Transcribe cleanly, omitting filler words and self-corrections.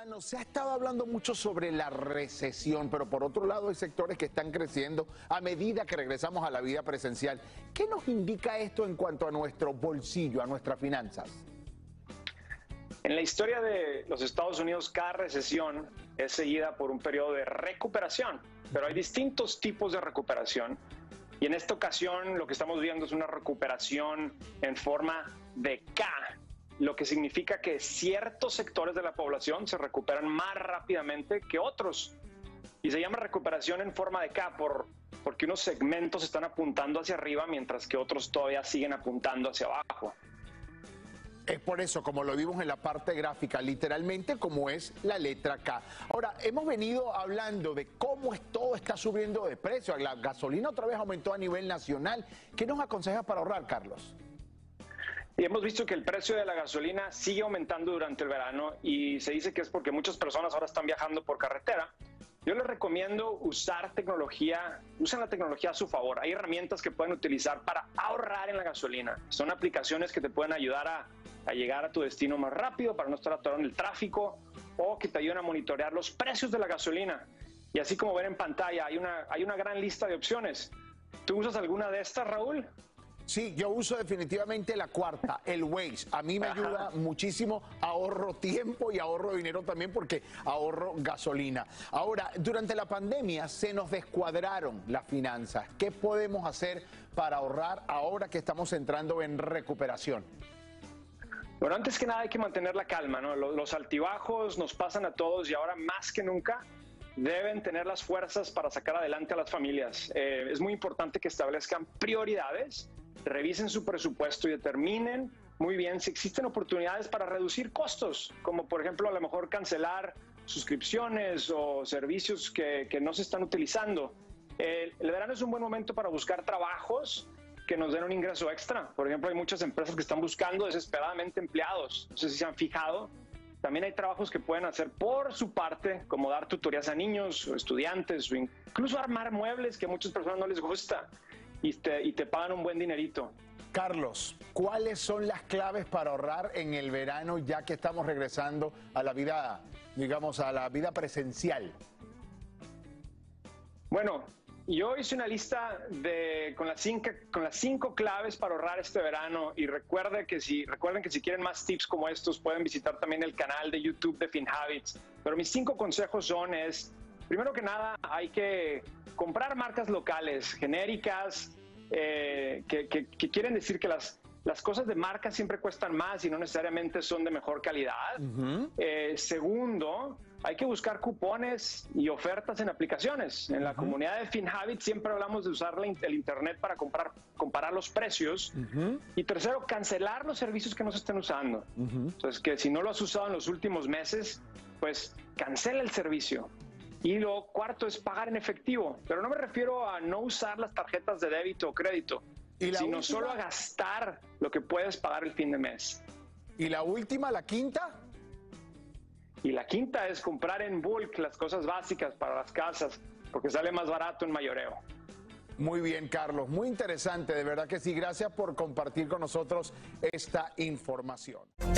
Ciudadanos, se ha estado hablando mucho sobre la recesión, pero por otro lado hay sectores que están creciendo a medida que regresamos a la vida presencial. ¿Qué nos indica esto en cuanto a nuestro bolsillo, a nuestras finanzas? En la historia de los Estados Unidos, cada recesión es seguida por un periodo de recuperación, pero hay distintos tipos de recuperación. Y en esta ocasión lo que estamos viendo es una recuperación en forma de K, lo que significa que ciertos sectores de la población se recuperan más rápidamente que otros. Y se llama recuperación en forma de K porque unos segmentos están apuntando hacia arriba mientras que otros todavía siguen apuntando hacia abajo. Es por eso, como lo vimos en la parte gráfica, literalmente como es la letra K. Ahora, hemos venido hablando de cómo todo está subiendo de precio. La gasolina otra vez aumentó a nivel nacional. ¿Qué nos aconsejas para ahorrar, Carlos? Y hemos visto que el precio de la gasolina sigue aumentando durante el verano y se dice que es porque muchas personas ahora están viajando por carretera. Yo les recomiendo usar tecnología, usen la tecnología a su favor. Hay herramientas que pueden utilizar para ahorrar en la gasolina. Son aplicaciones que te pueden ayudar a llegar a tu destino más rápido para no estar atorado en el tráfico o que te ayuden a monitorear los precios de la gasolina. Y así como ven en pantalla, hay una gran lista de opciones. ¿Tú usas alguna de estas, Raúl? Sí, yo uso definitivamente la cuarta, el Waze. A mí me ayuda muchísimo, ahorro tiempo y ahorro dinero también porque ahorro gasolina. Ahora, durante la pandemia se nos descuadraron las finanzas. ¿Qué podemos hacer para ahorrar ahora que estamos entrando en recuperación? Bueno, antes que nada hay que mantener la calma, ¿no? Los altibajos nos pasan a todos y ahora más que nunca deben tener las fuerzas para sacar adelante a las familias. Es muy importante que establezcan prioridades, revisen su presupuesto y determinen muy bien si existen oportunidades para reducir costos, como por ejemplo a lo mejor cancelar suscripciones o servicios que no se están utilizando. El verano es un buen momento para buscar trabajos que nos den un ingreso extra. Por ejemplo, hay muchas empresas que están buscando desesperadamente empleados. No sé si se han fijado. También hay trabajos que pueden hacer por su parte, como dar tutorías a niños o estudiantes, o incluso armar muebles que a muchas personas no les gusta y te pagan un buen dinerito. Carlos, ¿cuáles son las claves para ahorrar en el verano ya que estamos regresando a la vida, digamos, a la vida presencial? Bueno, yo hice una lista con las 5 claves para ahorrar este verano y recuerden que si quieren más tips como estos pueden visitar también el canal de YouTube de FinHabits. Pero mis 5 consejos primero que nada hay que comprar marcas locales, genéricas, que quieren decir que las cosas de marca siempre cuestan más y no necesariamente son de mejor calidad. Segundo, hay que buscar cupones y ofertas en aplicaciones. En la comunidad de FinHabit siempre hablamos de usar el internet para comparar los precios. Y tercero, cancelar los servicios que no se estén usando. Entonces, que si no lo has usado en los últimos meses, pues cancela el servicio. Y lo cuarto es pagar en efectivo. Pero no me refiero a no usar las tarjetas de débito o crédito, sino solo a gastar lo que puedes pagar el fin de mes. ¿Y la última, la quinta? Y la quinta es comprar en bulk las cosas básicas para las casas, porque sale más barato en mayoreo. Muy bien, Carlos, muy interesante, de verdad que sí. Gracias por compartir con nosotros esta información.